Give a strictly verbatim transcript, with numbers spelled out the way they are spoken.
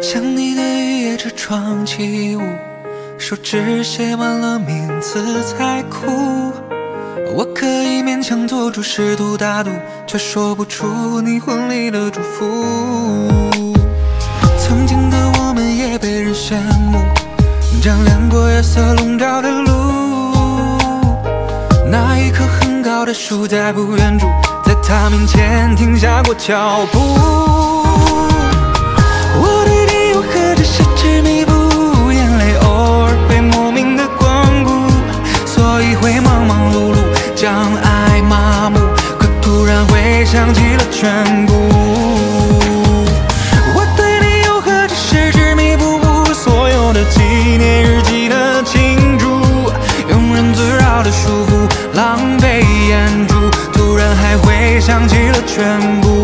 想你的雨夜车窗起雾，手指写完了名字才哭。我可以勉强做出试图打赌，却说不出你婚礼的祝福。曾经的我们也被人羡慕，丈量过夜色笼罩的路。那一棵很高的树在不远处，在他面前停下过脚步。我对你又何止是执迷不悟，眼泪偶尔会莫名的光顾，所以会忙忙碌碌，将爱麻木，可突然会想起了全部。我对你又何止是执迷不悟，所有的纪念日记的庆祝，庸人自扰的束缚，狼狈演出，突然还会想起了全部。